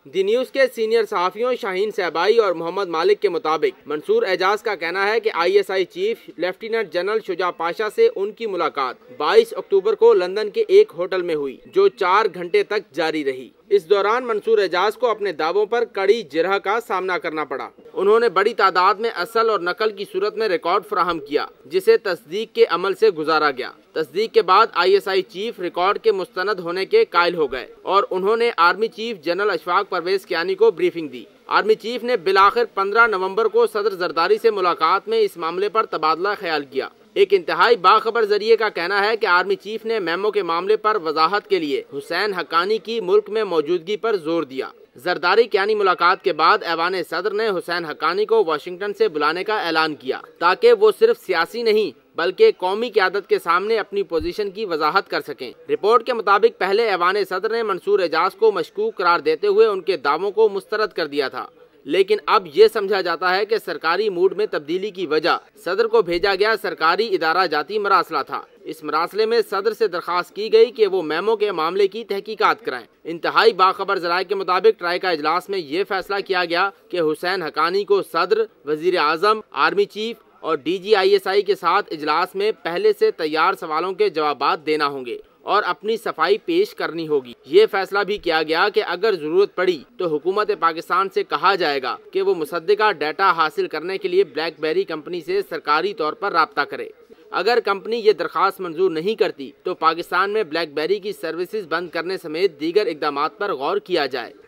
दी news के सीनियर सहाफियों शाहीन सहबाई और मोहम्मद मालिक के मुताबिक मंसूर एजाज का कहना है कि ISI chief lieutenant general Shuja Pasha से उनकी मुलाकात 22 अक्टूबर को लंदन के एक होटल में हुई, जो 4 घंटे तक जारी रही। इस दौरान मंसूर एजाज को अपने दावों पर कड़ी जिरह का सामना करना पड़ा। उन्होंने बड़ी तादाद में असल और नकल की सूरत में रिकॉर्ड फराहम किया, जिसे तस्दीक के अमल से गुजारा गया। तस्दीक के बाद ISI चीफ रिकॉर्ड के मुस्तनद होने के कायल हो गए और उन्होंने army chief general Ashfaq Parvez Kayani को ब्रीफिंग दी। आर्मी चीफ ने बिलाखिर 15 नवंबर को सदर जरदारी से मुलाकात में इस मामले पर तबादला ख्याल किया। एक इंतहाई बाखबर जरिए का कहना है कि आर्मी चीफ ने मेमो के मामले पर वजाहत के लिए हुसैन हक्कानी की मुल्क में मौजूदगी पर जोर दिया। जरदारी कियानी मुलाकात के बाद ऐवान सदर ने हुसैन हक्कानी को वाशिंगटन से बुलाने का ऐलान किया, ताकि वो सिर्फ सियासी नहीं बल्कि कौमी क़यादत के सामने अपनी पोजीशन की वजाहत कर सकें। रिपोर्ट के मुताबिक पहले ऐवान सदर ने मंसूर एजाज को मशकूक करार देते हुए उनके दावों को मुस्तरद कर दिया था, लेकिन अब ये समझा जाता है कि सरकारी मूड में तब्दीली की वजह सदर को भेजा गया सरकारी इदारा जाती मरासला था। इस मरासले में सदर से दरख्वास्त की गई कि वो मेमो के मामले की तहकीकात कराएं। इंतहाई बाखबर जराये के मुताबिक ट्राई का इजलास में ये फैसला किया गया कि हुसैन हक्कानी को सदर, वजीर आजम, आर्मी चीफ और DG ISI के साथ इजलास में पहले से तैयार सवालों के जवाबात देना होंगे और अपनी सफाई पेश करनी होगी। ये फैसला भी किया गया कि अगर जरूरत पड़ी तो हुकूमत पाकिस्तान से कहा जाएगा कि वो मुसद्दिका डाटा हासिल करने के लिए ब्लैकबेरी कंपनी से सरकारी तौर पर राब्ता करे। अगर कंपनी ये दरख्वास्त मंजूर नहीं करती तो पाकिस्तान में ब्लैकबेरी की सर्विसेज बंद करने समेत दीगर इकदामात पर गौर किया जाए।